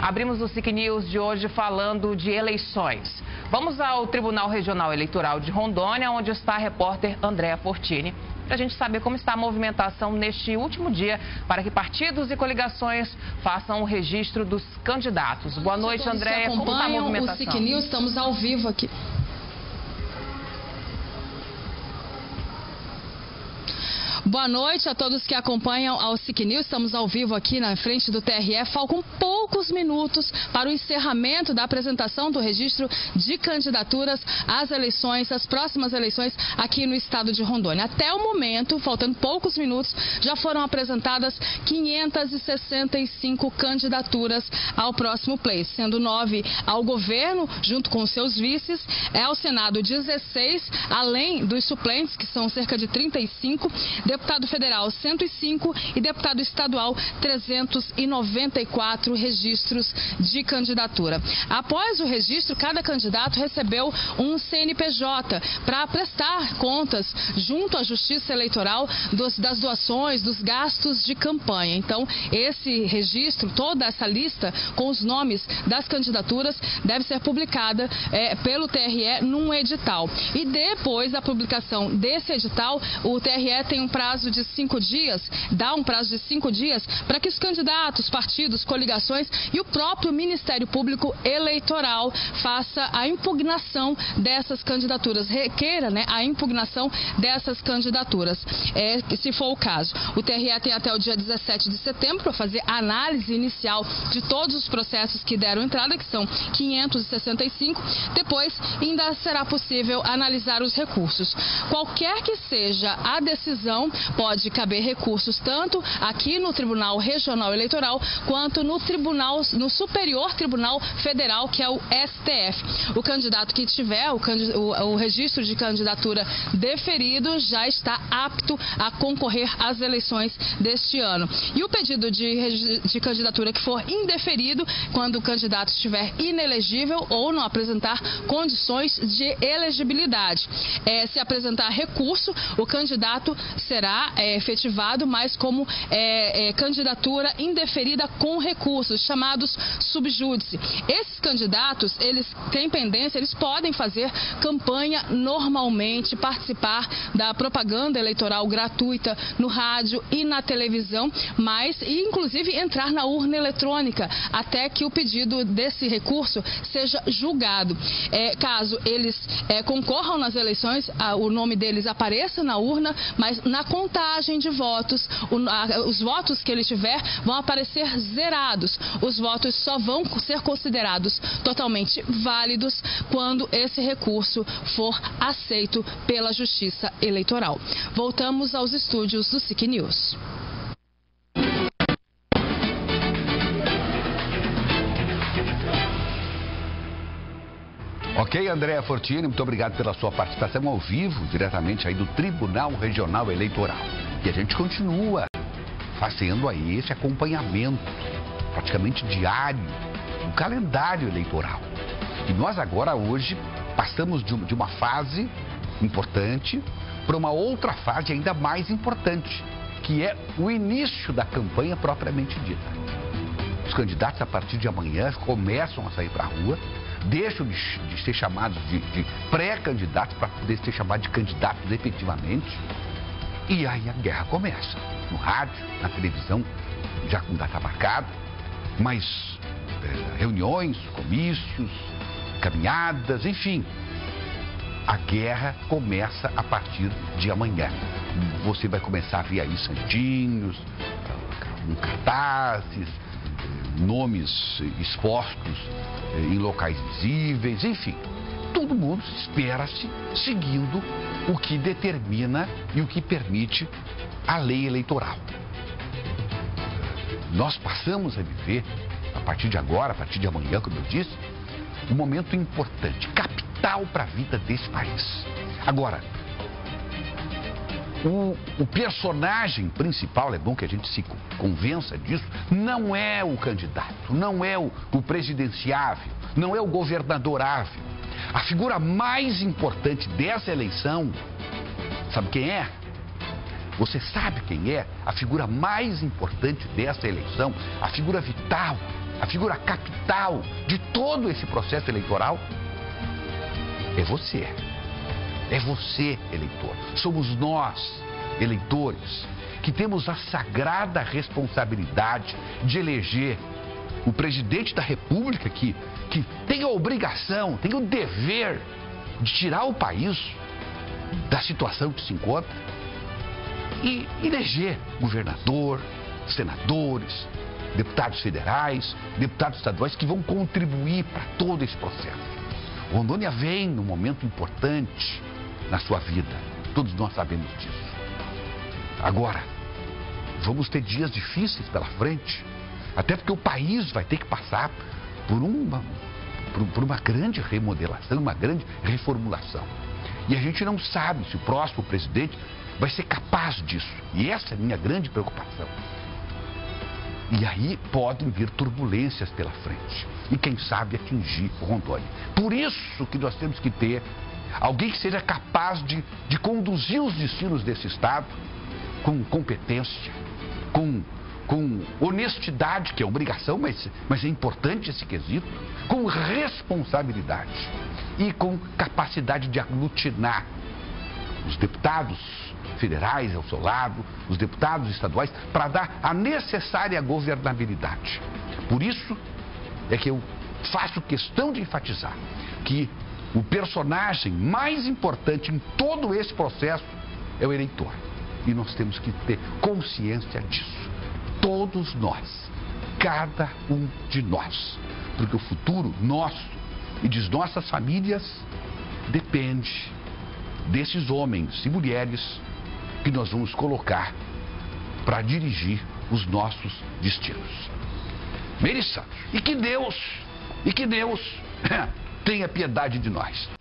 Abrimos o SIC News de hoje falando de eleições. Vamos ao Tribunal Regional Eleitoral de Rondônia, onde está a repórter Andréa Fortini, para a gente saber como está a movimentação neste último dia para que partidos e coligações façam o registro dos candidatos. Boa noite, Andréa. Como está a movimentação? O SIC News, estamos ao vivo aqui. Boa noite a todos que acompanham ao SIC News. Estamos ao vivo aqui na frente do TRE. Faltam poucos minutos para o encerramento da apresentação do registro de candidaturas às eleições, às próximas eleições aqui no estado de Rondônia. Até o momento, faltando poucos minutos, já foram apresentadas 565 candidaturas ao próximo pleito, sendo 9 ao governo, junto com seus vices, ao Senado 16, além dos suplentes, que são cerca de 35, deputado federal 105 e deputado estadual 394 registros de candidatura. Após o registro, cada candidato recebeu um CNPJ para prestar contas junto à Justiça Eleitoral das doações, dos gastos de campanha. Então, esse registro, toda essa lista com os nomes das candidaturas deve ser publicada pelo TRE num edital. E depois da publicação desse edital, o TRE tem um prazo de 5 dias, dá um prazo de 5 dias para que os candidatos, partidos, coligações e o próprio Ministério Público Eleitoral faça a impugnação dessas candidaturas, requeira, a impugnação dessas candidaturas, se for o caso. O TRE tem até o dia 17 de setembro para fazer a análise inicial de todos os processos que deram entrada, que são 565. Depois, ainda será possível analisar os recursos. Qualquer que seja a decisão, pode caber recursos tanto aqui no Tribunal Regional Eleitoral quanto no Superior Tribunal Federal, que é o STF. O candidato que tiver o registro de candidatura deferido já está apto a concorrer às eleições deste ano. E o pedido de candidatura que for indeferido, quando o candidato estiver inelegível ou não apresentar condições de elegibilidade. Se apresentar recurso, o candidato será efetivado, mas como candidatura indeferida com recursos, chamados subjúdice. Esses candidatos, eles têm pendência, eles podem fazer campanha normalmente, participar da propaganda eleitoral gratuita no rádio e na televisão, mas inclusive entrar na urna eletrônica até que o pedido desse recurso seja julgado. Caso eles concorram nas eleições, o nome deles apareça na urna, mas na contagem de votos, os votos que ele tiver vão aparecer zerados. Os votos só vão ser considerados totalmente válidos quando esse recurso for aceito pela Justiça Eleitoral. Voltamos aos estúdios do SIC News. Ok, Andréa Fortini, muito obrigado pela sua participação ao vivo, diretamente aí do Tribunal Regional Eleitoral. E a gente continua fazendo aí esse acompanhamento, praticamente diário, do calendário eleitoral. E nós agora, hoje, passamos de uma fase importante para uma outra fase ainda mais importante, que é o início da campanha propriamente dita. Os candidatos, a partir de amanhã, começam a sair para a rua, deixam de ser chamados de pré-candidatos para poder ser chamados de candidatos efetivamente. E aí a guerra começa. No rádio, na televisão, já com data marcada, mas reuniões, comícios, caminhadas, enfim. A guerra começa a partir de amanhã. Você vai começar a ver aí santinhos, cartazes, nomes expostos em locais visíveis, enfim. Todo mundo espera-se seguindo o que determina e o que permite a lei eleitoral. Nós passamos a viver, a partir de agora, a partir de amanhã, como eu disse, um momento importante, capital para a vida desse país. Agora, o personagem principal, é bom que a gente se convença disso, não é o candidato, não é o presidenciável, não é o governadorável. A figura mais importante dessa eleição, sabe quem é? Você sabe quem é? A figura mais importante dessa eleição, a figura vital, a figura capital de todo esse processo eleitoral é você. É você, eleitor. Somos nós, eleitores, que temos a sagrada responsabilidade de eleger o presidente da República que tem a obrigação, tem o dever de tirar o país da situação que se encontra e eleger governador, senadores, deputados federais, deputados estaduais que vão contribuir para todo esse processo. Rondônia vem num momento importante na sua vida, todos nós sabemos disso. Agora, vamos ter dias difíceis pela frente, até porque o país vai ter que passar por uma grande remodelação, uma grande reformulação. E a gente não sabe se o próximo presidente vai ser capaz disso. E essa é a minha grande preocupação. E aí podem vir turbulências pela frente. E quem sabe atingir Rondônia. Por isso que nós temos que ter alguém que seja capaz de conduzir os destinos desse Estado com competência, com honestidade, que é obrigação, mas é importante esse quesito, com responsabilidade e com capacidade de aglutinar os deputados federais ao seu lado, os deputados estaduais, para dar a necessária governabilidade. Por isso é que eu faço questão de enfatizar que o personagem mais importante em todo esse processo é o eleitor. E nós temos que ter consciência disso. Todos nós, cada um de nós. Porque o futuro nosso e de nossas famílias depende desses homens e mulheres que nós vamos colocar para dirigir os nossos destinos. Meire Santos, e que Deus tenha piedade de nós.